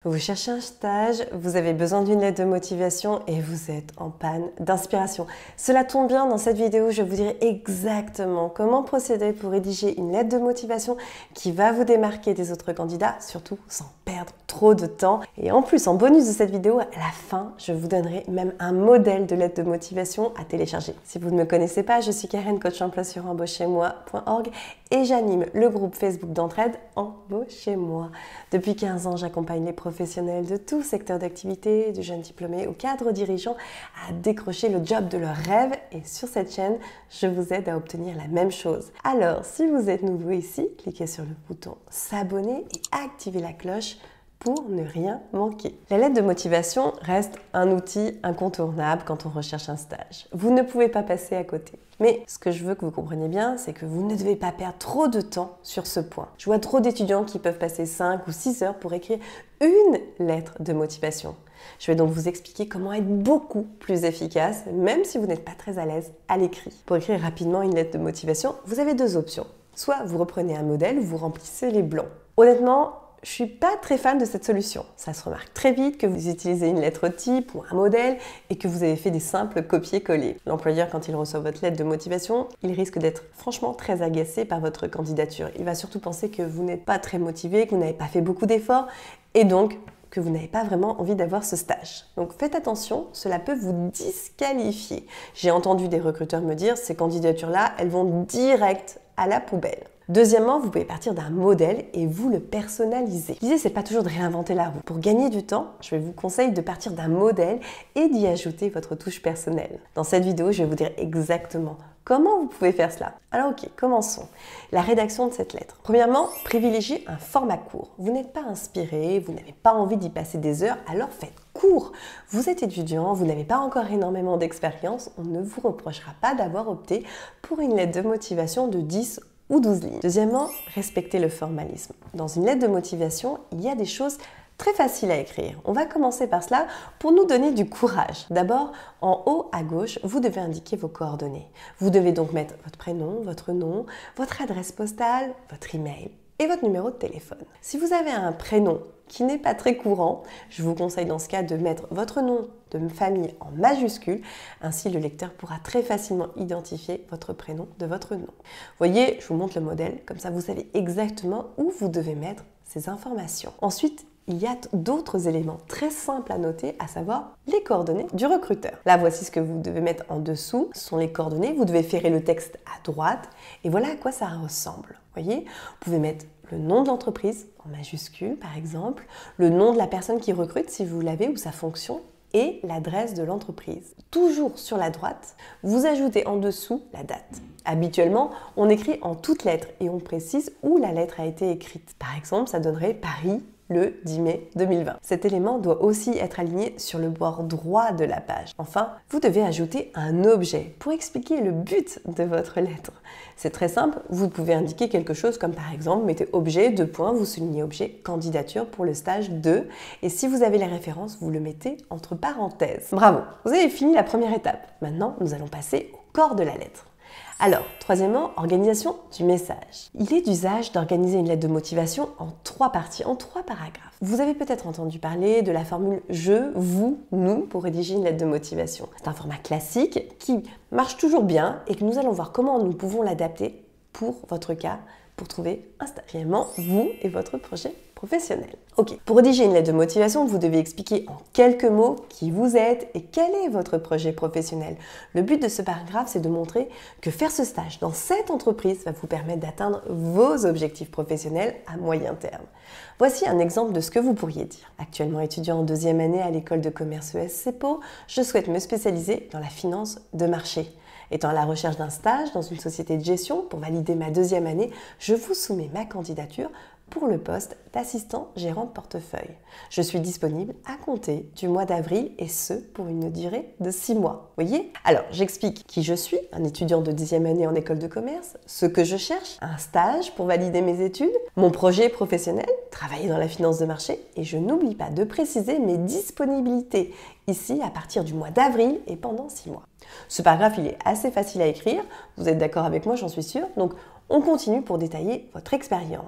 Vous cherchez un stage, vous avez besoin d'une lettre de motivation et vous êtes en panne d'inspiration. Cela tombe bien, dans cette vidéo, je vous dirai exactement comment procéder pour rédiger une lettre de motivation qui va vous démarquer des autres candidats, surtout sans perdre trop de temps. Et en plus, en bonus de cette vidéo, à la fin, je vous donnerai même un modèle de lettre de motivation à télécharger. Si vous ne me connaissez pas, je suis Karen, coach emploi sur embauchez-moi.org et j'anime le groupe Facebook d'entraide Embauchez-moi. Depuis 15 ans, j'accompagne les professionnels de tout secteur d'activité, du jeune diplômé au cadre dirigeant, à décrocher le job de leur rêve. Et sur cette chaîne, je vous aide à obtenir la même chose. Alors, si vous êtes nouveau ici, cliquez sur le bouton s'abonner et activez la cloche pour ne rien manquer. La lettre de motivation reste un outil incontournable quand on recherche un stage. Vous ne pouvez pas passer à côté. Mais ce que je veux que vous compreniez bien, c'est que vous ne devez pas perdre trop de temps sur ce point. Je vois trop d'étudiants qui peuvent passer 5 ou 6 heures pour écrire une lettre de motivation. Je vais donc vous expliquer comment être beaucoup plus efficace, même si vous n'êtes pas très à l'aise à l'écrit. Pour écrire rapidement une lettre de motivation, vous avez deux options. Soit vous reprenez un modèle ou vous remplissez les blancs. Honnêtement, je ne suis pas très fan de cette solution. Ça se remarque très vite que vous utilisez une lettre type ou un modèle et que vous avez fait des simples copier-coller. L'employeur, quand il reçoit votre lettre de motivation, il risque d'être franchement très agacé par votre candidature. Il va surtout penser que vous n'êtes pas très motivé, que vous n'avez pas fait beaucoup d'efforts et donc que vous n'avez pas vraiment envie d'avoir ce stage. Donc faites attention, cela peut vous disqualifier. J'ai entendu des recruteurs me dire, ces candidatures-là, elles vont direct à la poubelle. Deuxièmement, vous pouvez partir d'un modèle et vous le personnaliser. L'idée, c'est pas toujours de réinventer la roue. Pour gagner du temps, je vous conseille de partir d'un modèle et d'y ajouter votre touche personnelle. Dans cette vidéo, je vais vous dire exactement comment vous pouvez faire cela. Alors ok, commençons. La rédaction de cette lettre. Premièrement, privilégiez un format court. Vous n'êtes pas inspiré, vous n'avez pas envie d'y passer des heures, alors faites court. Vous êtes étudiant, vous n'avez pas encore énormément d'expérience, on ne vous reprochera pas d'avoir opté pour une lettre de motivation de 10 ou 12 lignes. Deuxièmement, respectez le formalisme. Dans une lettre de motivation, il y a des choses très faciles à écrire. On va commencer par cela pour nous donner du courage. D'abord, en haut à gauche, vous devez indiquer vos coordonnées. Vous devez donc mettre votre prénom, votre nom, votre adresse postale, votre email et votre numéro de téléphone. Si vous avez un prénom qui n'est pas très courant, je vous conseille dans ce cas de mettre votre nom de famille en majuscule, ainsi le lecteur pourra très facilement identifier votre prénom de votre nom. Voyez, je vous montre le modèle, comme ça vous savez exactement où vous devez mettre ces informations. Ensuite, il y a d'autres éléments très simples à noter, à savoir les coordonnées du recruteur. Là, voici ce que vous devez mettre en dessous, ce sont les coordonnées. Vous devez ferrer le texte à droite et voilà à quoi ça ressemble. Voyez, vous pouvez mettre le nom de l'entreprise en majuscule, par exemple, le nom de la personne qui recrute si vous l'avez ou sa fonction et l'adresse de l'entreprise. Toujours sur la droite, vous ajoutez en dessous la date. Habituellement, on écrit en toutes lettres et on précise où la lettre a été écrite. Par exemple, ça donnerait Paris le 10 mai 2020. Cet élément doit aussi être aligné sur le bord droit de la page. Enfin, vous devez ajouter un objet pour expliquer le but de votre lettre. C'est très simple, vous pouvez indiquer quelque chose comme par exemple, mettez objet, vous soulignez objet, candidature pour le stage 2 et si vous avez les références, vous le mettez entre parenthèses. Bravo, vous avez fini la première étape. Maintenant, nous allons passer au corps de la lettre. Alors, troisièmement, organisation du message. Il est d'usage d'organiser une lettre de motivation en 3 parties, en 3 paragraphes. Vous avez peut-être entendu parler de la formule je, vous, nous pour rédiger une lettre de motivation. C'est un format classique qui marche toujours bien et que nous allons voir comment nous pouvons l'adapter pour votre cas, pour trouver instantanément vous et votre projet professionnel. Ok, pour rédiger une lettre de motivation, vous devez expliquer en quelques mots qui vous êtes et quel est votre projet professionnel. Le but de ce paragraphe, c'est de montrer que faire ce stage dans cette entreprise va vous permettre d'atteindre vos objectifs professionnels à moyen terme. Voici un exemple de ce que vous pourriez dire. Actuellement étudiant en 2e année à l'école de commerce ESC Pau, je souhaite me spécialiser dans la finance de marché. Étant à la recherche d'un stage dans une société de gestion pour valider ma 2e année, je vous soumets ma candidature pour le poste d'assistant gérant de portefeuille. Je suis disponible à compter du mois d'avril et ce pour une durée de 6 mois. Voyez? Alors, j'explique qui je suis, un étudiant de 10e année en école de commerce, ce que je cherche, un stage pour valider mes études, mon projet professionnel, travailler dans la finance de marché et je n'oublie pas de préciser mes disponibilités, ici à partir du mois d'avril et pendant 6 mois. Ce paragraphe, il est assez facile à écrire, vous êtes d'accord avec moi, j'en suis sûre, donc on continue pour détailler votre expérience.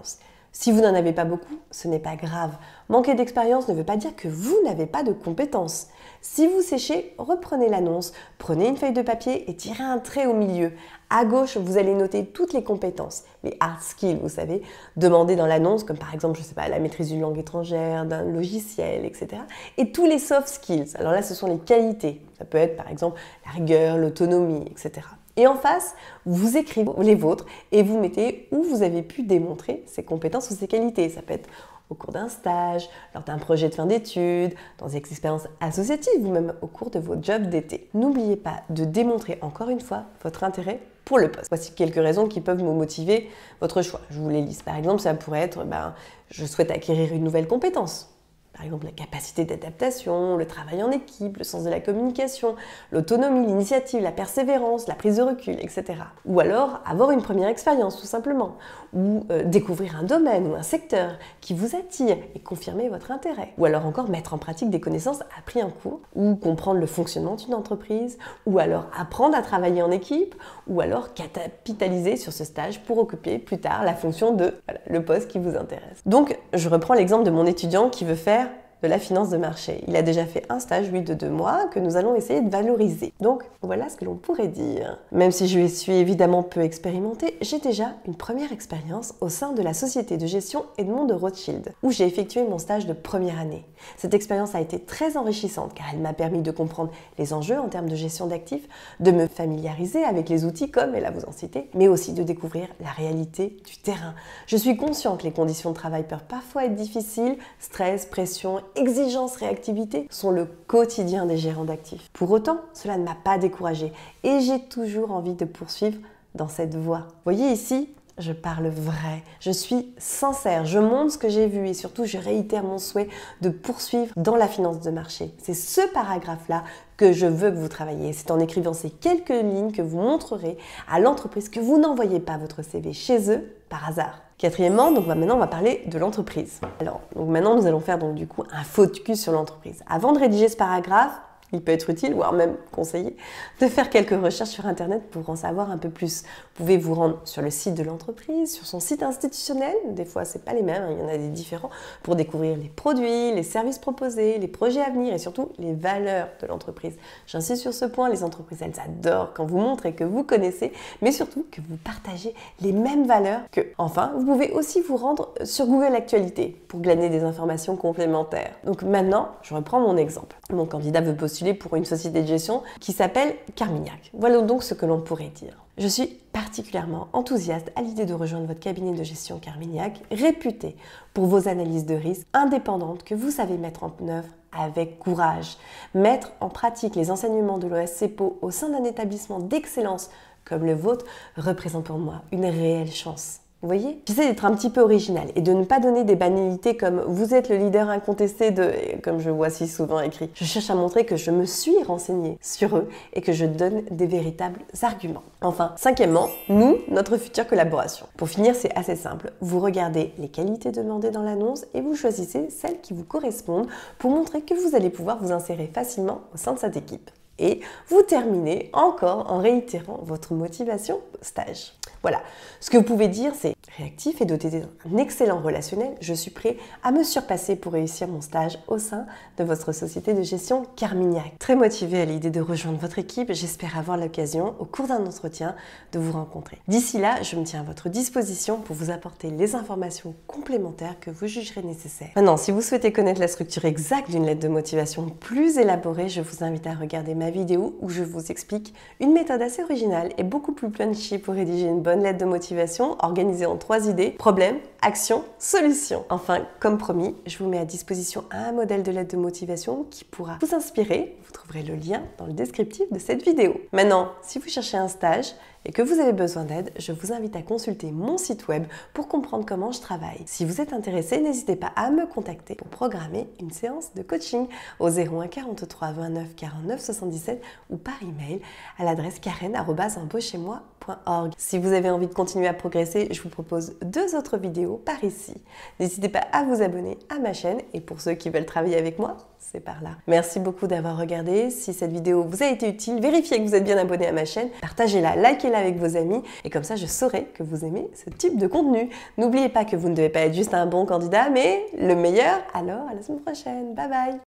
Si vous n'en avez pas beaucoup, ce n'est pas grave. Manquer d'expérience ne veut pas dire que vous n'avez pas de compétences. Si vous séchez, reprenez l'annonce, prenez une feuille de papier et tirez un trait au milieu. À gauche, vous allez noter toutes les compétences, les hard skills, vous savez, demandées dans l'annonce, comme par exemple, je ne sais pas, la maîtrise d'une langue étrangère, d'un logiciel, etc. Et tous les soft skills. Alors là, ce sont les qualités. Ça peut être par exemple la rigueur, l'autonomie, etc. Et en face, vous écrivez les vôtres et vous mettez où vous avez pu démontrer ces compétences ou ces qualités. Ça peut être au cours d'un stage, lors d'un projet de fin d'études, dans des expériences associatives ou même au cours de vos jobs d'été. N'oubliez pas de démontrer encore une fois votre intérêt pour le poste. Voici quelques raisons qui peuvent vous motiver votre choix. Je vous les liste. Par exemple, ça pourrait être je souhaite acquérir une nouvelle compétence. Par exemple, la capacité d'adaptation, le travail en équipe, le sens de la communication, l'autonomie, l'initiative, la persévérance, la prise de recul, etc. Ou alors avoir une première expérience, tout simplement. Ou découvrir un domaine ou un secteur qui vous attire et confirmer votre intérêt. Ou alors encore mettre en pratique des connaissances apprises en cours, ou comprendre le fonctionnement d'une entreprise, ou alors apprendre à travailler en équipe, ou alors capitaliser sur ce stage pour occuper plus tard la fonction de le poste qui vous intéresse. Donc, je reprends l'exemple de mon étudiant qui veut faire de la finance de marché. Il a déjà fait un stage, lui, de 2 mois, que nous allons essayer de valoriser. Donc, voilà ce que l'on pourrait dire. Même si je suis évidemment peu expérimentée, j'ai déjà une première expérience au sein de la société de gestion Edmond de Rothschild, où j'ai effectué mon stage de première année. Cette expérience a été très enrichissante, car elle m'a permis de comprendre les enjeux en termes de gestion d'actifs, de me familiariser avec les outils comme, et là vous en citez, mais aussi de découvrir la réalité du terrain. Je suis consciente que les conditions de travail peuvent parfois être difficiles, stress, pression, exigence, réactivité sont le quotidien des gérants d'actifs. Pour autant, cela ne m'a pas découragée et j'ai toujours envie de poursuivre dans cette voie. Voyez ici, je parle vrai, je suis sincère, je montre ce que j'ai vu et surtout je réitère mon souhait de poursuivre dans la finance de marché. C'est ce paragraphe-là que je veux que vous travailliez. C'est en écrivant ces quelques lignes que vous montrerez à l'entreprise que vous n'envoyez pas votre CV chez eux par hasard. Quatrièmement, maintenant on va parler de l'entreprise. Alors, maintenant nous allons faire du coup un focus sur l'entreprise. Avant de rédiger ce paragraphe, il peut être utile, voire même conseillé, de faire quelques recherches sur Internet pour en savoir un peu plus. Vous pouvez vous rendre sur le site de l'entreprise, sur son site institutionnel, des fois c'est pas les mêmes, il y en a des différents, pour découvrir les produits, les services proposés, les projets à venir et surtout les valeurs de l'entreprise. J'insiste sur ce point, les entreprises elles adorent quand vous montrez que vous connaissez, mais surtout que vous partagez les mêmes valeurs qu'eux. Enfin, vous pouvez aussi vous rendre sur Google Actualité pour glaner des informations complémentaires. Donc maintenant, je reprends mon exemple. Mon candidat veut postuler pour une société de gestion qui s'appelle Carmignac. Voilà donc ce que l'on pourrait dire. Je suis particulièrement enthousiaste à l'idée de rejoindre votre cabinet de gestion Carmignac, réputé pour vos analyses de risque indépendantes que vous savez mettre en œuvre avec courage. Mettre en pratique les enseignements de l'OSCPO au sein d'un établissement d'excellence comme le vôtre représente pour moi une réelle chance. Vous voyez? J'essaie d'être un petit peu original et de ne pas donner des banalités comme « vous êtes le leader incontesté de… » comme je vois si souvent écrit. Je cherche à montrer que je me suis renseignée sur eux et que je donne des véritables arguments. Enfin, cinquièmement, notre future collaboration. Pour finir, c'est assez simple. Vous regardez les qualités demandées dans l'annonce et vous choisissez celles qui vous correspondent pour montrer que vous allez pouvoir vous insérer facilement au sein de cette équipe. Et vous terminez encore en réitérant votre motivation stage. Voilà, ce que vous pouvez dire c'est réactif et doté d'un excellent relationnel, je suis prêt à me surpasser pour réussir mon stage au sein de votre société de gestion Carmignac. Très motivé à l'idée de rejoindre votre équipe, j'espère avoir l'occasion au cours d'un entretien de vous rencontrer. D'ici là, je me tiens à votre disposition pour vous apporter les informations complémentaires que vous jugerez nécessaires. Maintenant, si vous souhaitez connaître la structure exacte d'une lettre de motivation plus élaborée, je vous invite à regarder ma vidéo où je vous explique une méthode assez originale et beaucoup plus punchy pour rédiger une bonne lettre de motivation organisée en 3 idées: problème, action, solution. Enfin, comme promis, je vous mets à disposition un modèle de lettre de motivation qui pourra vous inspirer. Vous trouverez le lien dans le descriptif de cette vidéo. Maintenant, si vous cherchez un stage et que vous avez besoin d'aide, je vous invite à consulter mon site web pour comprendre comment je travaille. Si vous êtes intéressé, n'hésitez pas à me contacter pour programmer une séance de coaching au 01 43 29 49 77 ou par email à l'adresse karen@embauchez-moi.org. Si vous avez envie de continuer à progresser, je vous propose 2 autres vidéos par ici. N'hésitez pas à vous abonner à ma chaîne et pour ceux qui veulent travailler avec moi, c'est par là. Merci beaucoup d'avoir regardé. Si cette vidéo vous a été utile, vérifiez que vous êtes bien abonné à ma chaîne, partagez-la, likez-la partagez-la avec vos amis et comme ça je saurai que vous aimez ce type de contenu. N'oubliez pas que vous ne devez pas être juste un bon candidat mais le meilleur. Alors à la semaine prochaine, bye bye.